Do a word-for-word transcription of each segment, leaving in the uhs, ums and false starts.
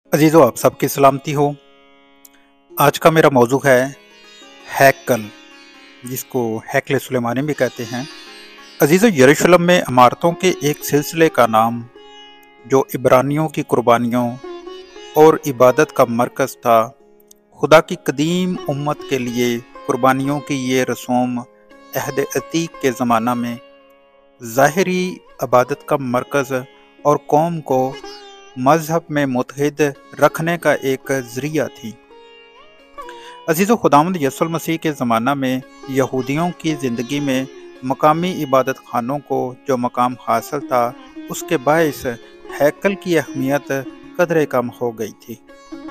अजीज़ों, आप सबकी सलामती हो। आज का मेरा मौजू है हैकल, जिसको हैकल सुलेमानी भी कहते हैं। अजीज़ों, यरूशलेम में इमारतों के एक सिलसिले का नाम, जो इब्रानियों की कुर्बानियों और इबादत का मरकज़ था, खुदा की कदीम उम्मत के लिए कुर्बानियों की ये रसूम अहद अतीक के ज़माना में ज़ाहिरी इबादत का मरकज़ और कौम को मज़हब में मुत्तहिद रखने का एक ज़रिया थी। अजीज़ व खुदावंद यसुल मसीह के ज़माना में यहूदियों की ज़िंदगी में मकामी इबादत खानों को जो मकाम हासिल था, उसके बायस हैकल की अहमियत कदरे कम हो गई थी।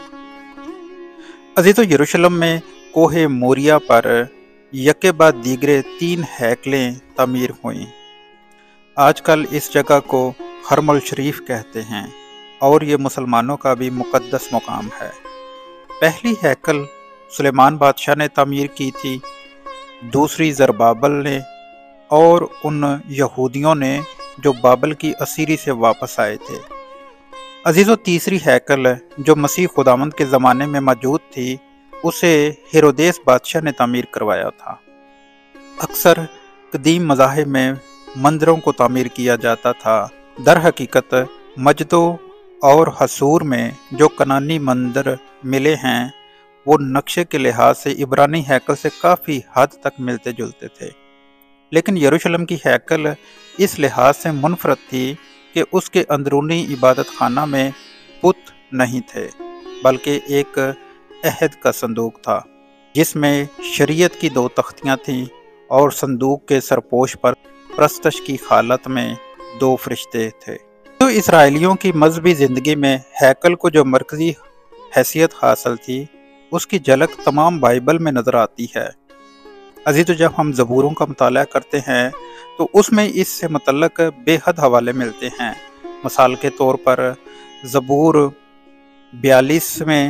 अजीज़ व यरूशलेम में कोहे मोरिया पर यके बाद दीगरे तीन हैकलें तमीर हुईं। आजकल इस जगह को हरमल शरीफ कहते हैं और ये मुसलमानों का भी मुक़द्दस मुकाम है। पहली हैकल सुलेमान बादशाह ने तामीर की थी, दूसरी ज़रबाबल ने और उन यहूदियों ने जो बाबल की असीरी से वापस आए थे। अजीज़ों, तीसरी हैकल जो मसीह खुदावंद के ज़माने में मौजूद थी, उसे हेरोदेस बादशाह ने तामीर करवाया था। अक्सर कदीम मज़ाहिब में मंदिरों को तामीर किया जाता था। दर हकीकत मजदो और हसूर में जो कनानी मंदिर मिले हैं, वो नक्शे के लिहाज से इब्रानी हैकल से काफ़ी हद तक मिलते जुलते थे, लेकिन यरूशलेम की हैकल इस लिहाज से मुनफरद थी कि उसके अंदरूनी इबादत खाना में बुत नहीं थे, बल्कि एक अहद का संदूक था, जिसमें शरीयत की दो तख्तियाँ थीं और संदूक के सरपोश पर प्रस्तश की हालत में दो फरिश्ते थे। तो इसराइलियों की मजहबी ज़िंदगी में हैकल को जो मरकज़ी हैसियत हासिल थी, उसकी झलक तमाम बाइबल में नज़र आती है। अजीज़, जब हम ज़बूरों का मुताला करते हैं तो उसमें इससे मुतल्लक बेहद हवाले मिलते हैं। मिसाल के तौर पर ज़बूर बयालीस में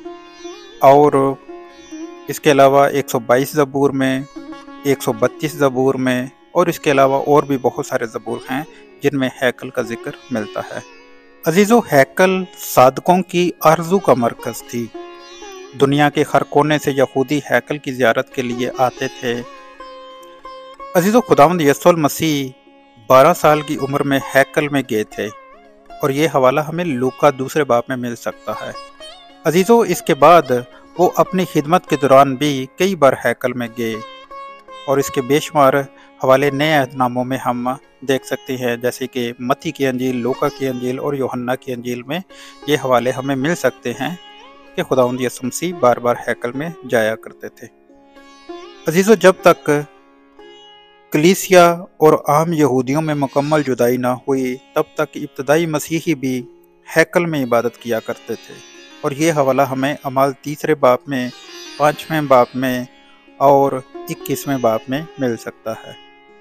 और इसके अलावा एक सौ बाईस ज़बूर में, एक सौ बत्तीस ज़बूर में और इसके अलावा और भी बहुत सारे ज़बूर हैं जिनमें हैकल का जिक्र मिलता है। अजीज़ों, हैकल सादकों की आरज़ू का मरकज़ थी। दुनिया के हर कोने से यहूदी हैकल की ज़ियारत के लिए आते थे। अजीज़ों, खुदावंद यसुल मसीह बारह साल की उम्र में हैकल में गए थे और ये हवाला हमें लूका दूसरे बाब में मिल सकता है। अजीज़ों, इसके बाद वो अपनी खिदमत के दौरान भी कई बार हैकल में गए और इसके बेशुमार हवाले नए अहदनामों में हम देख सकते हैं, जैसे कि मत्ती की अंजील, लूका की अंजील और यूहन्ना की अंजील में ये हवाले हमें मिल सकते हैं कि खुदावंद यसुल मसीह बार बार हैकल में जाया करते थे। अजीज़ों, जब तक कलीसिया और आम यहूदियों में मुकम्मल जुदाई ना हुई, तब तक इब्तदाई मसीही भी हैकल में इबादत किया करते थे और ये हवाला हमें अमाल तीसरे बाब में, पाँचवें बाब में और इक्कीसवें बाब में मिल सकता है।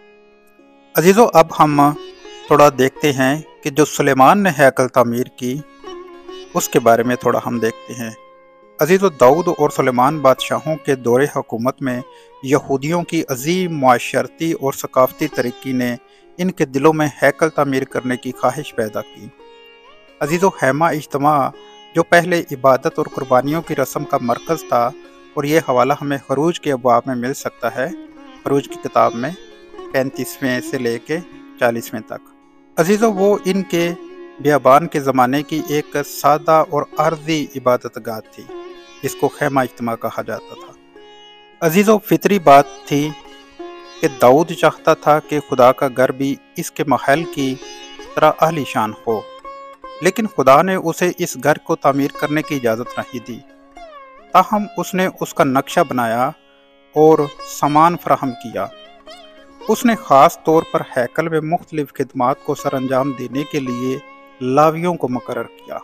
अजीज़ों, अब हम थोड़ा देखते हैं कि जो सुलेमान ने हैकल तामीर की, उसके बारे में थोड़ा हम देखते हैं। अजीज़ों, दाऊद और सुलेमान बादशाहों के दौरे हुकूमत में यहूदियों की अजीम माशरती और सकाफती तरक्की ने इनके दिलों में हैकल तामीर करने की ख्वाहिश पैदा की। अजीज़ों, हैमा इज्तिमा जो पहले इबादत और कुर्बानियों की रस्म का मरकज़ था, और ये हवाला हमें खरूज के अबवाब में मिल सकता है, खरूज की किताब में पैंतीसवें से लेके चालीसवें तक। अजीज़ों, वो इनके बियाबान के ज़माने की एक सादा और आर्जी इबादत गाह थी, जिसको खैमा इज्तिमा कहा जाता था। अजीज़ों, फितरी बात थी कि दाऊद चाहता था कि खुदा का घर भी इसके महल की तरह आलीशान हो, लेकिन खुदा ने उसे इस घर को तामीर करने की इजाज़त नहीं दी। ताहम उसने उसका नक्शा बनाया और सामान फराहम किया। उसने ख़ास तौर पर हैकल में मुख्तलिफ खिदमात को सरअंजाम देने के लिए लावियों को मुकर्रर किया।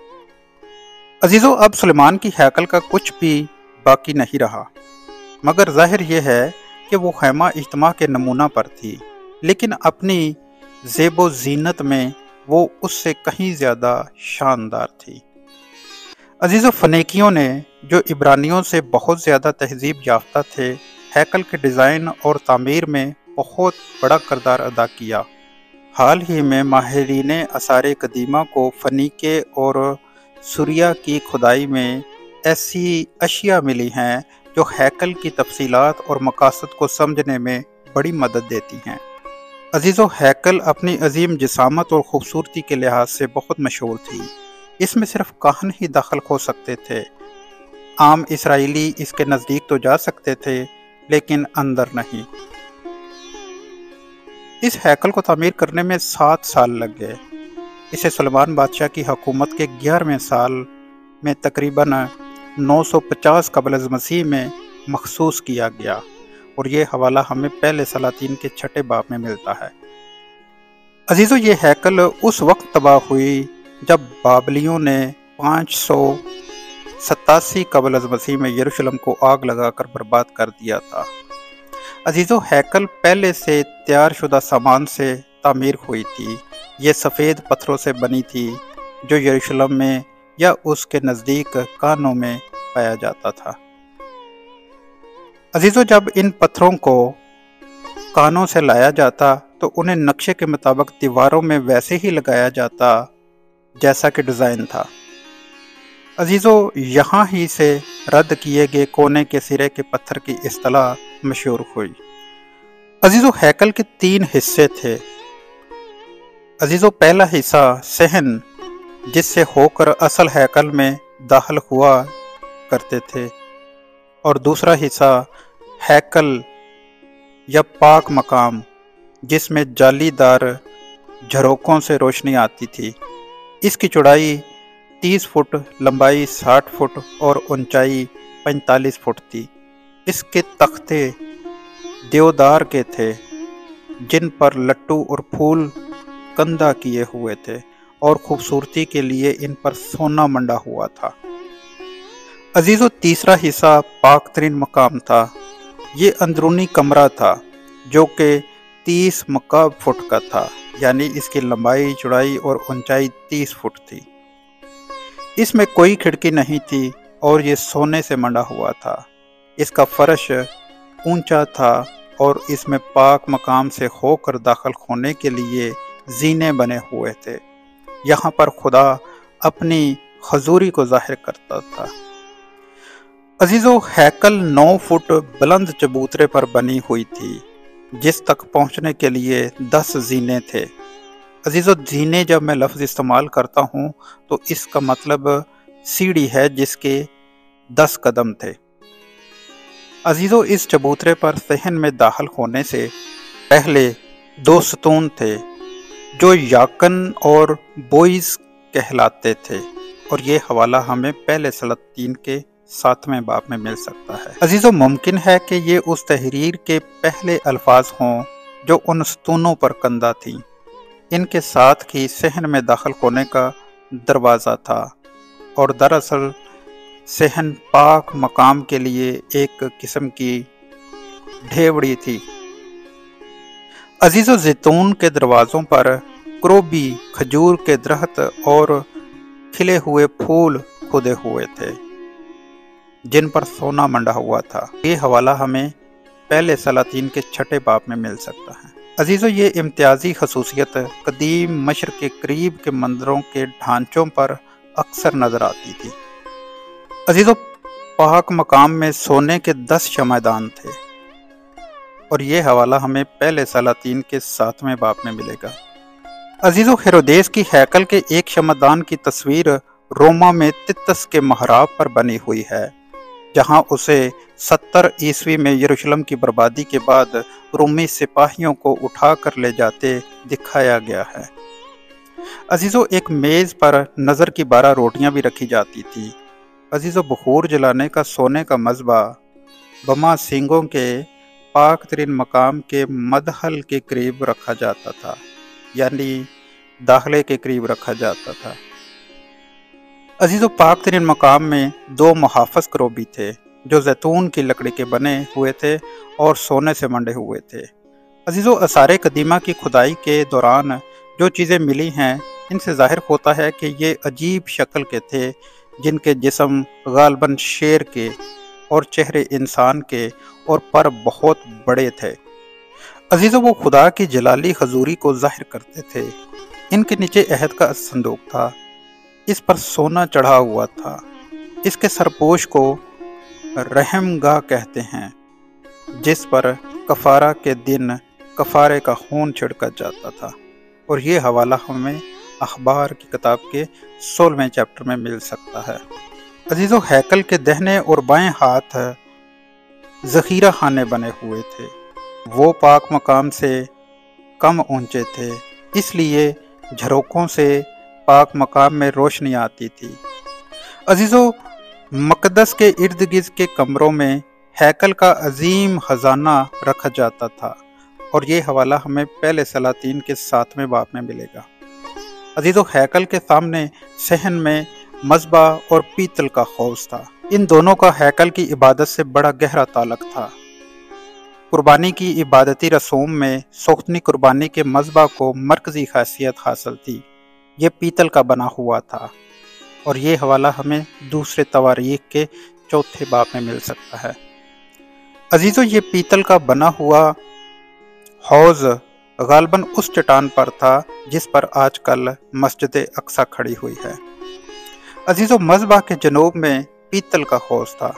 अजीज़ों, अब सुलेमान की हैकल का कुछ भी बाकी नहीं रहा, मगर ज़ाहिर यह है कि वो खैमा इज्तिमा के नमूना पर थी, लेकिन अपनी ज़ेबो ज़ीनत में वो उससे कहीं ज़्यादा शानदार थी। अजीज़ों, फ़नीकियों ने, जो इब्रानियों से बहुत ज़्यादा तहज़ीब याफ्ता थे, हैकल के डिज़ाइन और तामीर में बहुत बड़ा किरदार अदा किया। हाल ही में माहिरीन आसार कदीमा को फ़नीके और سوریا کی کھدائی میں ایسی اشیاء ملی ہیں جو ہیکل کی تفصیلات اور مقاصد کو سمجھنے میں بڑی مدد دیتی ہیں۔ عزیزو، ہیکل اپنی عظیم جسامت اور خوبصورتی کے لحاظ سے بہت مشہور تھی۔ اس میں صرف کاہن ہی داخل ہو سکتے تھے۔ عام اسرائیلی اس کے نزدیک تو جا سکتے تھے لیکن اندر نہیں۔ اس ہیکل کو تعمیر کرنے میں سات سال لگ گئے۔ اسے سلمان بادشاہ کی حکومت کے گیارہویں سال میں تقریباً نو سو پچاس قبل از مسیح میں مخصوص کیا گیا، اور یہ حوالہ ہمیں پہلے سلاطین کے چھٹے باب میں ملتا ہے۔ عزیزو، یہ ہیکل اس وقت تباہ ہوئی جب بابلیوں نے پانچ سو ستاسی قبل از مسیح میں یروشلم کو آگ لگا کر برباد کر دیا تھا۔ عزیزو، ہیکل پہلے سے تیار شدہ سامان سے تعمیر ہوئی تھی۔ یہ سفید پتھروں سے بنی تھی جو یروشلم میں یا اس کے نزدیک کانوں میں پایا جاتا تھا۔ عزیزو، جب ان پتھروں کو کانوں سے لایا جاتا تو انہیں نقشے کے مطابق دیواروں میں ویسے ہی لگایا جاتا جیسا کہ ڈیزائن تھا۔ عزیزو، یہاں ہی سے رد کیے گئے کونے کے سرے کے پتھر کی اصطلاح مشہور ہوئی۔ عزیزو، ہیکل کے تین حصے تھے۔ عزیزو، پہلا حصہ صحن جس سے ہو کر اصل ہیکل میں داخل ہوا کرتے تھے، اور دوسرا حصہ ہیکل یا پاک مقام جس میں جالی دار جھروکوں سے روشنی آتی تھی۔ اس کی چوڑائی تیس فٹ، لمبائی ساٹھ فٹ اور اونچائی پینتالیس فٹ تھی۔ اس کے تختے دیودار کے تھے جن پر لٹو اور پھول کندہ کیے ہوئے تھے، اور خوبصورتی کے لیے ان پر سونا منڈا ہوا تھا۔ عزیزو، تیسرا حصہ پاک ترین مقام تھا۔ یہ اندرونی کمرہ تھا جو کہ تیس مکعب فٹ کا تھا، یعنی اس کی لمبائی، چوڑائی اور اونچائی تیس فٹ تھی۔ اس میں کوئی کھڑکی نہیں تھی اور یہ سونے سے منڈا ہوا تھا۔ اس کا فرش اونچا تھا اور اس میں پاک مقام سے ہو کر داخل ہونے کے لیے زینے بنے ہوئے تھے۔ یہاں پر خدا اپنی حضوری کو ظاہر کرتا تھا۔ عزیزو، ہیکل نو فٹ بلند چبوترے پر بنی ہوئی تھی جس تک پہنچنے کے لیے دس زینے تھے۔ عزیزو، زینے جب میں لفظ استعمال کرتا ہوں تو اس کا مطلب سیڑھی ہے جس کے دس قدم تھے۔ عزیزو، اس چبوترے پر صحن میں داخل ہونے سے پہلے دو ستون تھے جو یاکن اور بوئز کہلاتے تھے، اور یہ حوالہ ہمیں پہلے سلاطین کے ساتویں باب میں مل سکتا ہے۔ عزیزو، ممکن ہے کہ یہ اس تحریر کے پہلے الفاظ ہوں جو ان ستونوں پر کندہ تھیں۔ ان کے ساتھ ہی صحن میں داخل ہونے کا دروازہ تھا، اور دراصل صحن پاک مقام کے لیے ایک قسم کی ڈھیوڑی تھی۔ عزیزو، زیتون کے دروازوں پر کروبی کھجور کے درخت اور کھلے ہوئے پھول کھدے ہوئے تھے جن پر سونا منڈا ہوا تھا۔ یہ حوالہ ہمیں پہلے سلاطین کے چھٹے باب میں مل سکتا ہے۔ عزیزو، یہ امتیازی خصوصیت قدیم مصر کے قریب کے مندروں کے ڈھانچوں پر اکثر نظر آتی تھی۔ عزیزو، پاک مقام میں سونے کے دس شمعدان تھے، اور یہ حوالہ ہمیں پہلے سلاطین کے ساتویں باب میں ملے گا۔ عزیزو، ہیرودیس کی ہیکل کے ایک شمعدان کی تصویر روما میں تتس کے محراب پر بنی ہوئی ہے، جہاں اسے ستر عیسوی میں یروشلم کی بربادی کے بعد رومی سپاہیوں کو اٹھا کر لے جاتے دکھایا گیا ہے۔ عزیزو، ایک میز پر نظر کی بارہ روٹیاں بھی رکھی جاتی تھی۔ عزیزو، بخور جلانے کا سونے کا مذبح بما سینگوں کے پاک ترین مقام کے مدخل کے قریب رکھا جاتا تھا، یعنی داخلے کے قریب رکھا جاتا تھا۔ عزیزو، پاک ترین مقام میں دو محافظ کروبی تھے جو زیتون کی لکڑی کے بنے ہوئے تھے اور سونے سے منڈے ہوئے تھے۔ عزیزو، آثار قدیمہ کی کھدائی کے دوران جو چیزیں ملی ہیں ان سے ظاہر ہوتا ہے کہ یہ عجیب شکل کے تھے، جن کے جسم غالباً شیر کے اور چہرے انسان کے اور پر بہت بڑے تھے۔ عزیزو، وہ خدا کی جلالی حضوری کو ظاہر کرتے تھے۔ ان کے نیچے عہد کا صندوق تھا इस पर सोना चढ़ा हुआ था। इसके सरपोश को रहमगाह कहते हैं, जिस पर कफारा के दिन कफारे का खून छिड़का जाता था। और ये हवाला हमें अखबार की किताब के सोलहवें चैप्टर में मिल सकता है। अजीज़ों, हैकल के दाहिने और बाएं हाथ ज़ख़ीरा खाने बने हुए थे। वो पाक मकाम से कम ऊंचे थे, इसलिए झरोकों से पाक मकाम में रोशनी आती थी। अजीज़ों, मकदस के इर्द गिर्द के कमरों में हैकल का अजीम खजाना रखा जाता था। और ये हवाला हमें पहले सलातीन के सातवें बाब में मिलेगा। अजीज़ों, हैकल के सामने सहन में मज़बा और पीतल का हौज़ था। इन दोनों का हैकल की इबादत से बड़ा गहरा ताल्लुक़ था। कुर्बानी की इबादती रसूम में सोख्तनी कुर्बानी के मज़बा को मरकज़ी खासियत हासिल थी। ये पीतल का बना हुआ था। और ये हवाला हमें दूसरे तवारीख के चौथे बाब में मिल सकता है। अजीज़ों, ये पीतल का बना हुआ हौज़ गालबन उस चट्टान पर था जिस पर आजकल मस्जिद अक्सा खड़ी हुई है। अजीज़ों, मज़बा के जनूब में पीतल का हौज़ था।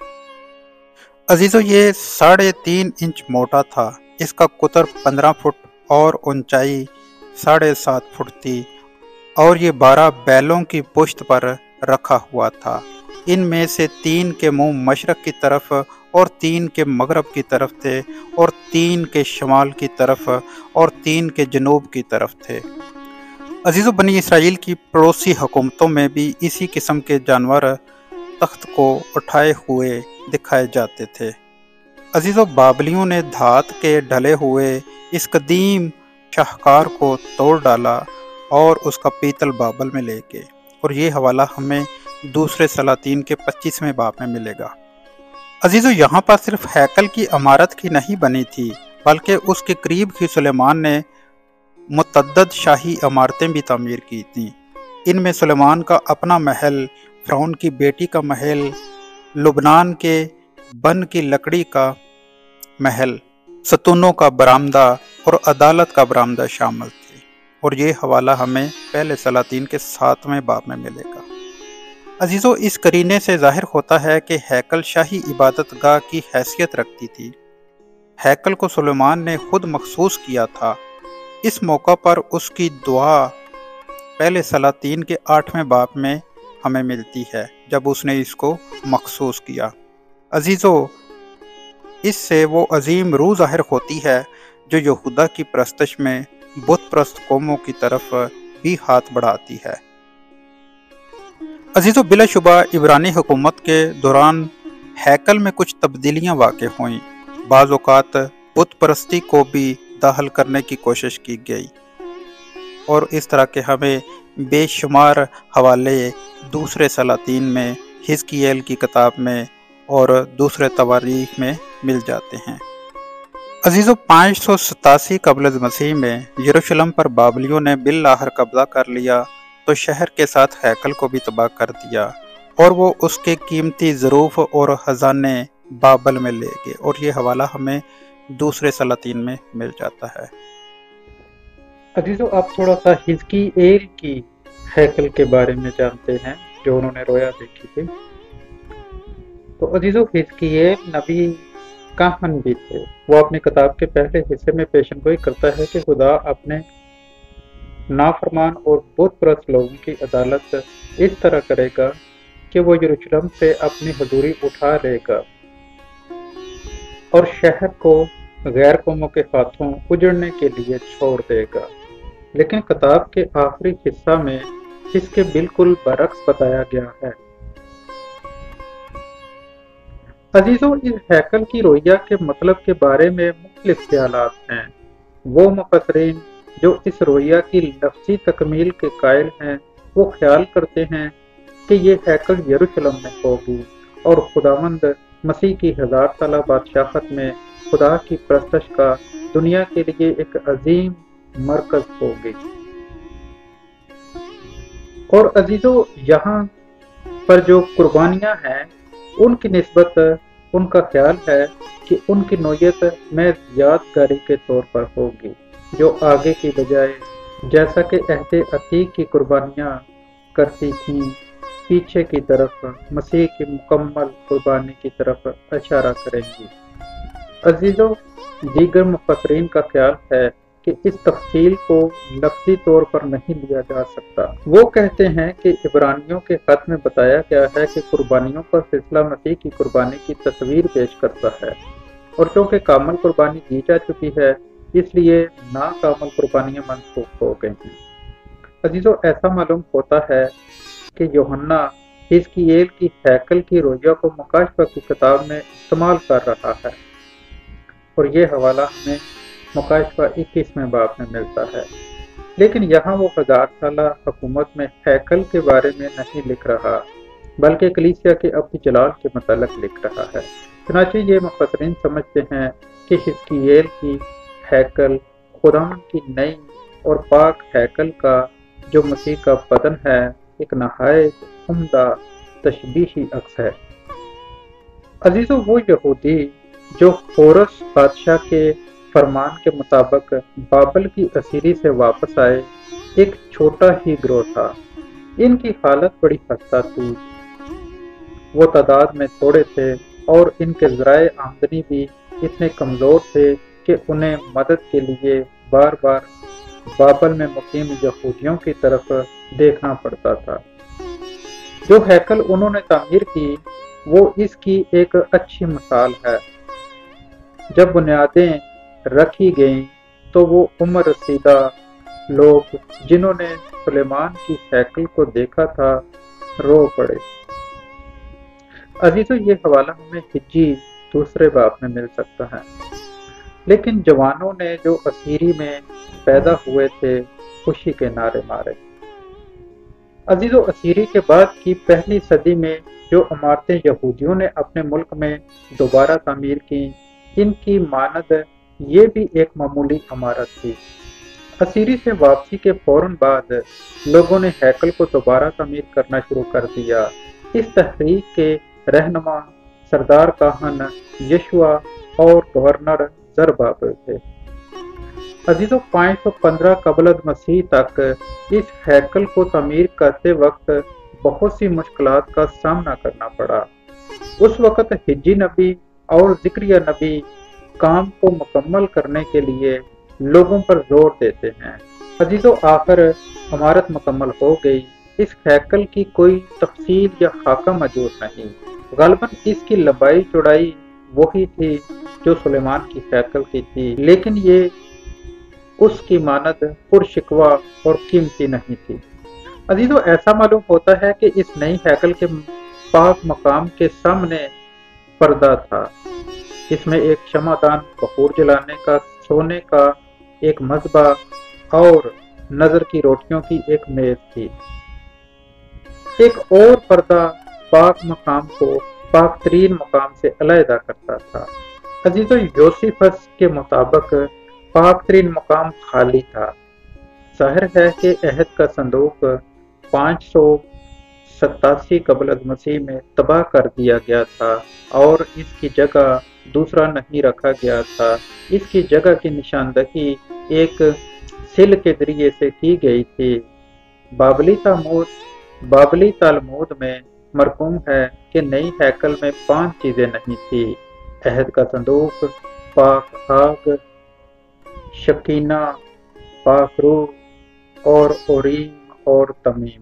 अजीज़ों, ये साढ़े तीन इंच मोटा था। इसका कुतर पंद्रह फुट और ऊंचाई साढ़े सात फुट थी। और ये बारह बैलों की पुश्त पर रखा हुआ था। इनमें से तीन के मुंह मशरक़ की तरफ और तीन के मगरब की तरफ थे, और तीन के शमाल की तरफ और तीन के जनूब की तरफ थे। अजीज़ों, बनी इसराइल की पड़ोसी हुकूमतों में भी इसी किस्म के जानवर तख्त को उठाए हुए दिखाए जाते थे। अजीज़ों, बाबलियों ने धात के ढले हुए इस कदीम शाहकार को तोड़ डाला और उसका पीतल बाबल में ले गए। और ये हवाला हमें दूसरे सलातीन के पच्चीसवें बाब में मिलेगा। अजीज़ों, यहाँ पर सिर्फ हैकल की इमारत की नहीं बनी थी, बल्कि उसके करीब ही सुलेमान ने मुतअद्दिद शाही इमारतें भी तामीर की थीं। इनमें सुलेमान का अपना महल, फ़िरौन की बेटी का महल, लुबनान के बन की लकड़ी का महल, सतूनों का बरामदा और अदालत का बरामदा शामिल थे। और ये हवाला हमें पहले सलातीन के सातवें बाब में मिलेगा। अजीज़ों, इस करीने से ज़ाहिर होता है कि हैकल शाही इबादत गाह की हैसियत रखती थी। हैकल को सुलेमान ने खुद मखसूस किया था। इस मौका पर उसकी दुआ पहले सलातीन के आठवें बाब में हमें मिलती है, जब उसने इसको मखसूस किया। अजीज़ों, इससे वो अजीम रूह ज़ाहिर होती है जो यहूदा की परस्तश में बुत परस्त कौमों की तरफ भी हाथ बढ़ाती है। अजीज़ों, बिलाशुबा इब्रानी हुकूमत के दौरान हैकल में कुछ तब्दीलियाँ वाक़ई हुईं। बाज़ औक़ात बुत परस्ती को भी दाखिल करने की कोशिश की गई। और इस तरह के हमें बेशुमार हवाले दूसरे सलातीन में, हिज़कियेल की किताब में और दूसरे तवारीख में मिल जाते हैं। अजीज़ों, पाँच सौ सतासी कबल मसीह में यरूशलेम पर बाबलियों ने बिल्लाहर कब्जा कर लिया तो शहर के साथ हैकल को भी तबाह कर दिया, और वो उसके कीमती ज़रूफ़ और खजाने बाबल में ले गए। और ये हवाला हमें दूसरे सलातीन में मिल जाता है। अजीज़ों, आप थोड़ा सा हिज़कियेल की हैकल के बारे में जानते हैं, जो उन्होंने रोया देखी थी। तो अजीज़ों, हिज़कियेल नबी काहन भी थे। वो अपनी किताब के पहले हिस्से में पेशनगोई करता है कि खुदा अपने नाफरमान और बुत परस्त लोगों की अदालत इस तरह करेगा कि वो यरूशलेम से अपनी हजूरी उठा लेगा और शहर को गैर कौमों के हाथों उजड़ने के लिए छोड़ देगा। लेकिन किताब के आखिरी हिस्सा में इसके बिल्कुल बरक्स बताया गया है। अजीज़ों, इस हैकल की रोया के मतलब के बारे में मुख्तलिफ ख्यालात हैं। वो मुफस्सिरीन जो इस रोया की लफ्ज़ी तकमील के कायल हैं, वो ख्याल करते हैं कि ये हैकल यरूशलेम में होगी और खुदावंद मसीह की हजार साला बादशाहत में खुदा की परस्तश का दुनिया के लिए एक अजीम मरकज होगी। और अजीज़ों, यहाँ पर जो कुर्बानियाँ हैं उनकी निस्बत उनका ख्याल है कि उनकी नोयत में यादगारी के तौर पर होगी, जो आगे की बजाय जैसा कि अहद अतीक की कुर्बानियाँ کرتی تھیں پیچھے کی طرف مسیح کی مکمل قربانی کی طرف اشارہ کریں گی۔ عزیزو، دیگر مفسرین کا خیال ہے کہ اس تفصیل کو لفظی طور پر نہیں لیا جا سکتا۔ وہ کہتے ہیں کہ عبرانیوں کے خط میں بتایا گیا ہے کہ قربانیوں کا سلسلہ مسیح کی قربانی کی تصویر پیش کرتا ہے، اور چونکہ کامل قربانی دی جا چکی ہے اس لیے ناکامل قربانیاں منسوخ ہو گئی ہیں۔ عزیزو، ایسا معلوم ہوتا ہے کہ یوحنا حزقییل کی ہیکل کی رویا کو مکاشفہ کی کتاب میں استعمال کر رہا ہے، اور یہ حوالہ ہمیں مکاشفہ اکیسویں باب میں ملتا ہے، لیکن یہاں وہ ہزار سالہ حکومت میں ہیکل کے بارے میں نہیں لکھ رہا بلکہ کلیسیا کے ابدی جلال کے متعلق لکھ رہا ہے۔ چنانچہ یہ مفسرین سمجھتے ہیں کہ حزقییل کی ہیکل خداوند کی نئی اور پاک ہیکل کا جو مسیح کا بدن ہے ایک نہایت عمدہ تشبیہی عکس ہے۔ عزیزو، وہ یہودی جو ہورس بادشاہ کے فرمان کے مطابق بابل کی اسیری سے واپس آئے ایک چھوٹا ہی گروہ تھا۔ ان کی حالت بڑی خستہ تھی، وہ تعداد میں تھوڑے تھے اور ان کے ذرائع آمدنی بھی اتنے کمزور تھے کہ انہیں مدد کے لیے بار بار بابل میں مقیم یہودیوں کی طرف دیکھنا پڑتا تھا۔ جو ہیکل انہوں نے تعمیر کی وہ اس کی ایک اچھی مثال ہے۔ جب بنیادیں رکھی گئیں تو وہ عمر رسیدہ لوگ جنہوں نے سلیمان کی ہیکل کو دیکھا تھا رو پڑے۔ عزیزو، یہ حوالہ ہمیں حجی دوسرے باب میں مل سکتا ہے، لیکن جوانوں نے جو اسیری میں پیدا ہوئے تھے خوشی کے نعرے مارے۔ عزیزو، اسیری کے بعد کی پہلی صدی میں جو عمارتیں یہودیوں نے اپنے ملک میں دوبارہ تعمیر کی، ان کی مانند یہ بھی ایک معمولی عمارت تھی۔ اسیری سے واپسی کے فوراً بعد لوگوں نے ہیکل کو دوبارہ تعمیر کرنا شروع کر دیا۔ اس تحریک کے رہنما سردار کاہن یشوع اور گورنر زربابل تھے۔ عزیزو، پانچ سو پندرہ قبل از مسیح تک اس ہیکل کو تعمیر کرتے وقت بہت سی مشکلات کا سامنا کرنا پڑا۔ اس وقت حجی نبی اور ذکریہ نبی کام کو مکمل کرنے کے لیے لوگوں پر زور دیتے ہیں۔ عزیزو، آخر عمارت مکمل ہو گئی۔ اس ہیکل کی کوئی تفصیل یا خاکہ موجود نہیں، غالباً اس کی لمبائی چوڑائی وہی تھی جو سلیمان کی ہیکل کی تھی، لیکن یہ اس کی مانند پرشکوہ اور قیمتی نہیں تھی۔ عزیزو، ایسا معلوم ہوتا ہے کہ اس نئی ہیکل کے پاک مقام کے سامنے پردہ تھا۔ اس میں ایک شمعدان، بخور جلانے کا، سونے کا ایک مذبح اور نظر کی روٹیوں کی ایک میز تھی۔ ایک اور پردہ پاک مقام کو پاک ترین مقام سے علیحدہ کرتا تھا۔ عزیزو، یوسیفس کے مطابق پاک ترین مقام خالی تھا۔ ظاہر ہے کہ عہد کا صندوق پانچ سو ستاسی قبل از مسیح میں تباہ کر دیا گیا تھا اور اس کی جگہ دوسرا نہیں رکھا گیا تھا۔ اس کی جگہ کی نشاندہی ایک سل کے ذریعے سے کی گئی تھی۔ بابلی تالمود بابلی تالمود میں مرقوم ہے کہ نئی ہیکل میں پانچ چیزیں نہیں تھی: عہد کا صندوق، پاک آگ، شکینہ، پاک روح اور اوریم اور تمیم۔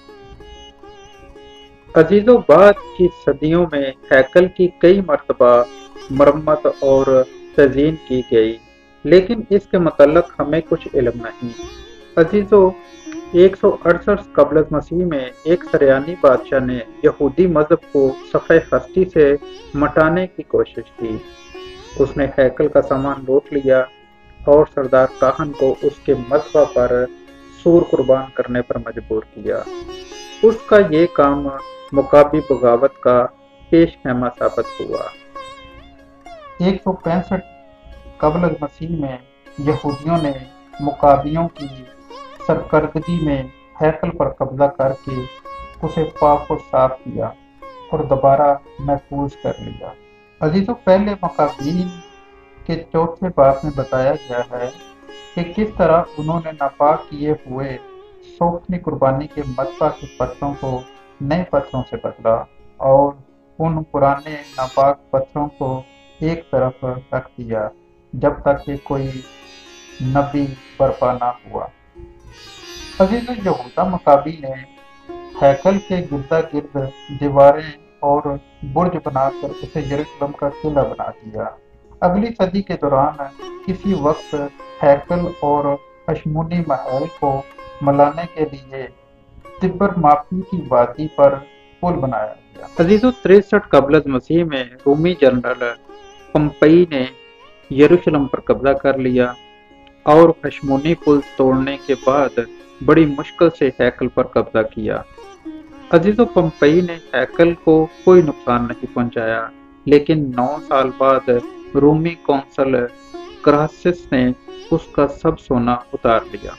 عزیزو، بعد کی صدیوں میں ہیکل کی کئی مرتبہ مرمت اور تزئین کی گئی، لیکن اس کے متعلق ہمیں کچھ علم نہیں۔ عزیزو، ایک سو اڑسٹھ قبل از مسیح میں ایک سریانی بادشاہ نے یہودی مذہب کو صفحہ ہستی سے مٹانے کی کوشش کی۔ اس نے ہیکل کا سامان لوٹ لیا اور سردار کاہن کو اس کے مذبح پر سور قربان کرنے پر مجبور کیا۔ اس کا یہ کام مقابی بغاوت کا پیش خیمہ ثابت ہوا۔ ایک سو پینسٹھ قبل از مسیح میں یہودیوں نے مقابیوں کی سرکردگی میں ہیکل پر قبضہ کر کے اسے پاک و صاف کیا اور دوبارہ محفوظ کر لیا۔ عزیزو، پہلے مقابین کے چوتھے باب میں بتایا گیا ہے کہ کس طرح انہوں نے ناپاک کیے ہوئے सोख्ती कुर्बानी के मजबा के पत्थरों को नए पत्थरों से बदला और उन पुराने नापाक पत्थरों को एक तरफ रख दिया जब तक कि कोई नबी बर्पा ना हुआ। अजीज यहूदा मकाबी ने हैकल के गिरदा गिर्द दीवारें और बुर्ज बनाकर उसे यरूशलेम का किला बना दिया। अगली सदी के दौरान किसी वक्त हैकल और अशमूनी महल को मिलाने के लिए तिब्बर माफी की वादी पर पुल बनाया गया। अजीजो तिरसठ कबल मसीह में रूमी जनरल पंपई ने यरूशलेम पर कब्जा कर लिया और हशमोनी पुल तोड़ने के बाद बड़ी मुश्किल से हैकल पर कब्जा किया। अजीजो पंपई ने हैकल को कोई नुकसान नहीं पहुंचाया, लेकिन नौ साल बाद रूमी कौंसल क्रासिस ने उसका सब सोना उतार लिया।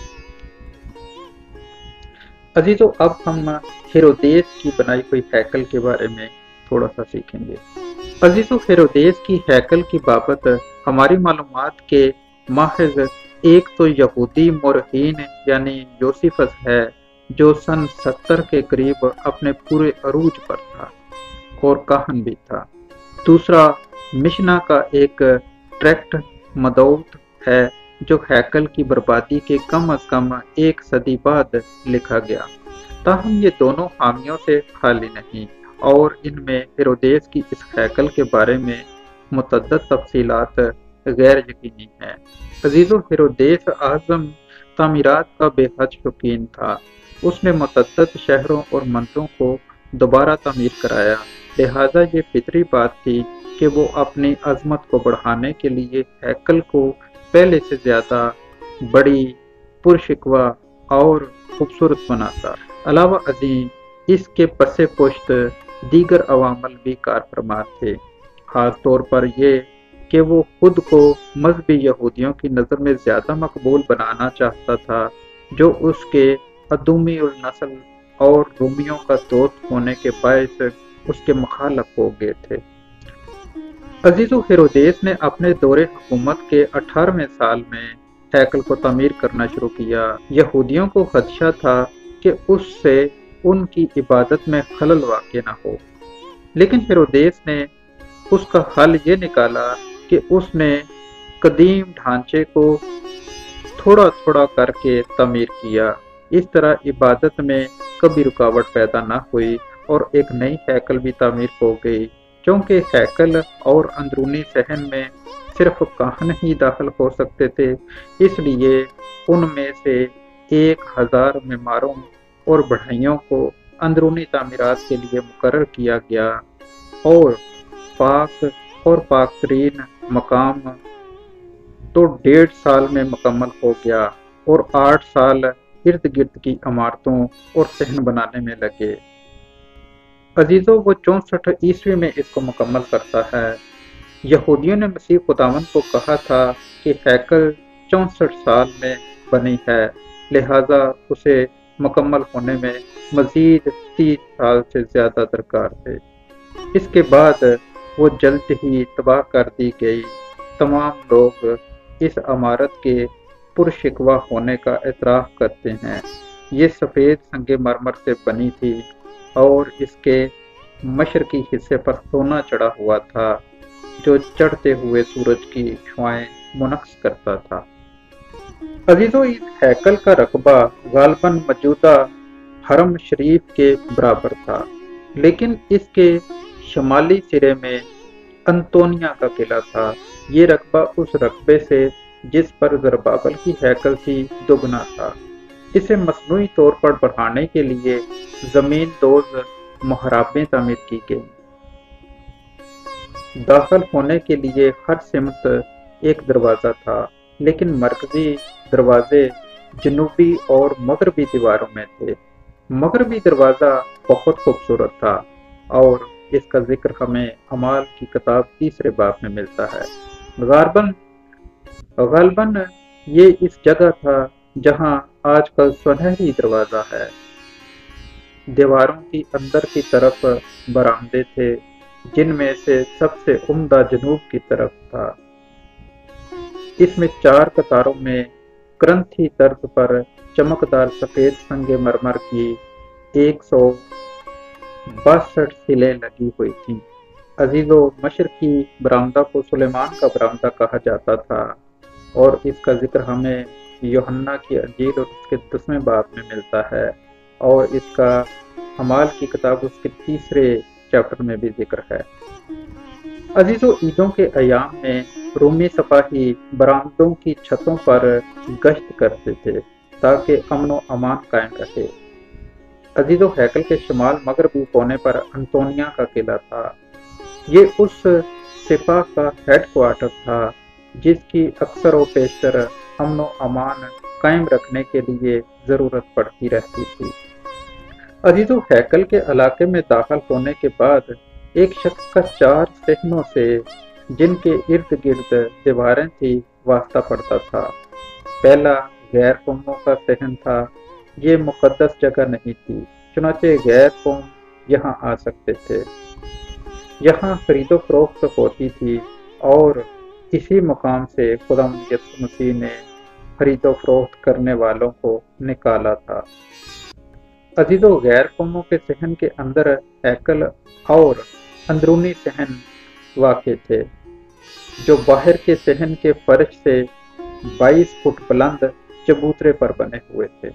अजीजो अब हम हेरोदेस की बनाई हुई हैकल के बारे में थोड़ा सा सीखेंगे। अजीजो हेरोदेस की हैकल की बाबत हमारी मालूमात के माहिज एक तो यहूदी मोरहीन यानी योसिफस है जो सन सत्तर के करीब अपने पूरे अरूज पर था और काहन भी था। दूसरा मिशना का एक ट्रैक्ट मदौत है जो हैकल की बर्बादी के कम अज कम एक सदी बाद लिखा गया। ताहम ये दोनों हामियों से खाली नहीं और इनमें हेरोदेस की इस हैकल के बारे में मुतद्दद तफसीलात गैर यकीनी है। अजीजो हेरोदेस आजम तामीरात का बेहद शौकीन था। उसने मुतद्दद शहरों और मंदिरों को दोबारा तामीर कराया, लिहाजा ये फितरी बात थी कि वो अपनी अजमत को बढ़ाने के लिए हैकल को पहले से ज्यादा बड़ी, पुरशिकवा और खूबसूरत बनाता। अलावा अजीम इसके पसे पुश्त दीगर अवामल भी कारफरमा थे, खास तौर पर ये कि वो खुद को मजहबी यहूदियों की नज़र में ज्यादा मकबूल बनाना चाहता था जो उसके अदूमी उल नस्ल और रूमियों का दोस्त होने के बायस उसके मुखालफ हो गए थे। अजीजो हेरोदेस ने अपने दौरे हुकूमत के अठारहवें साल में हैकल को तामीर करना शुरू किया। यहूदियों को खदशा था कि उससे उनकी इबादत में खलल वाक़ न हो, लेकिन हेरोदेस ने उसका हल ये निकाला कि उसने कदीम ढांचे को थोड़ा थोड़ा करके तामीर किया। इस तरह इबादत में कभी रुकावट पैदा न हुई और एक नई हैकल भी तामीर हो गई। क्योंकि हैकल और अंदरूनी सहन में सिर्फ काहन ही दाखिल हो सकते थे, इसलिए उनमें से एक हजार मेमारों और बढ़ाइयों को अंदरूनी तामीरात के लिए मुकर्रर किया गया और पाक और पाक तरीन मकाम तो डेढ़ साल में मुकम्मल हो गया और आठ साल इर्द गिर्द की इमारतों और सहन बनाने में लगे। अजीजों वो चौसठ ईस्वी में इसको मुकम्मल करता है। यहूदियों ने मसीह खुदावंद को कहा था कि हैकल चौसठ साल में बनी है, लिहाजा उसे मुकम्मल होने में मजीद तीस साल से ज्यादा दरकार थे। इसके बाद वो जल्द ही तबाह कर दी गई। तमाम लोग इस इमारत के पुरशिकवा होने का एतराफ़ करते हैं। ये सफ़ेद संगे मरमर से बनी थी और इसके मशरकी हिस्से पर सोना चढ़ा हुआ था जो चढ़ते हुए सूरज की छुआएं मुनक्स करता था। अजीजों इस हैकल का रकबा गालबन मौजूदा हरम शरीफ के बराबर था, लेकिन इसके शमाली सिरे में अंतोनिया का किला था। ये रकबा उस रकबे से जिस पर ज़रबाबल की हैकल थी दोगुना था। इसे मसनूई तौर पर बढ़ाने के लिए जमीन दोज मुहराबें तामीर की गई। दाखिल होने के लिए हर सिमत एक दरवाज़ा था, लेकिन मरकजी दरवाजे जनूबी और मगरबी दीवारों में थे। मगरबी दरवाज़ा बहुत खूबसूरत था और इसका जिक्र हमें अमाल की किताब तीसरे बाब में मिलता है। गारबन गालबन ये इस जगह था जहां आजकल सुनहरी दरवाजा है। दीवारों की अंदर की तरफ बरामदे थे, जिनमें से सबसे उम्दा जनूब की तरफ था। इसमें चार कतारों में क्रंथी तर्ज पर चमकदार सफेद संगे मरमर की एक सौ बासठ सिलें लगी हुई थीं। अजीजो, मशरकी बरामदा को सुलेमान का बरामदा कहा जाता था और इसका जिक्र हमें यूहन्ना की अंजील और उसके दसवें बाब में मिलता है और इसका अमाल की किताब उसके तीसरे चैप्टर में भी जिक्र है। अजीजो, ईदों के अयाम में रूमी सिपाही बरामदों की छतों पर गश्त करते थे ताकि अमन व अमान कायम रहे। अजीजो, हैकल के शुमाल मगरबी कोने पर अंतोनिया का किला था। ये उस सिपा का हेड क्वार्टर था जिसकी अक्सर व पेशतर अमन व अमान कायम रखने के लिए जरूरत पड़ती रहती थी। अजीजो, हैकल के इलाके में दाखिल होने के बाद एक शख्स का चार सहनों से, जिनके इर्द गिर्द दीवारें थी, वास्ता पड़ता था। पहला गैर कौमों का सहन था। ये मुकद्दस जगह नहीं थी, चुनाचे गैर कौम यहाँ आ सकते थे। यहाँ खरीदो फरोख्त होती थी और इसी मुकाम से खुदा यसु मसीह ने खरीदो फरोख्त करने वालों को निकाला था। अजीजों, गैर कौमों के सहन के अंदर हैकल और अंदरूनी सहन वाक़े थे, जो बाहर के सहन के फर्श से बाईस फुट बुलंद चबूतरे पर बने हुए थे।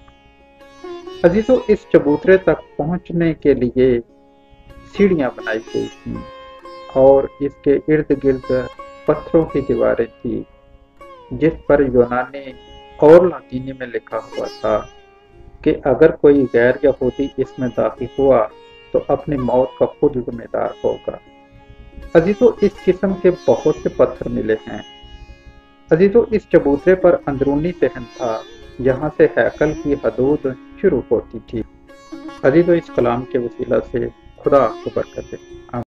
अजीजों, इस चबूतरे तक पहुंचने के लिए सीढ़ियां बनाई गई थीं और इसके इर्द गिर्द पत्थरों की दीवारें थी, जिस पर यूनानी और लातीनी में लिखा हुआ था कि अगर कोई गैर यहूदी इसमें दाखिल हुआ तो अपनी मौत का खुद जिम्मेदार होगा। अजीजों, इस किस्म के बहुत से पत्थर मिले हैं। अजीजों, इस चबूतरे पर अंदरूनी सहन था, यहाँ से हैकल की हदूद शुरू होती थी। अजीजों, इस कलाम के वसीला से खुदा आपको बरकत दे।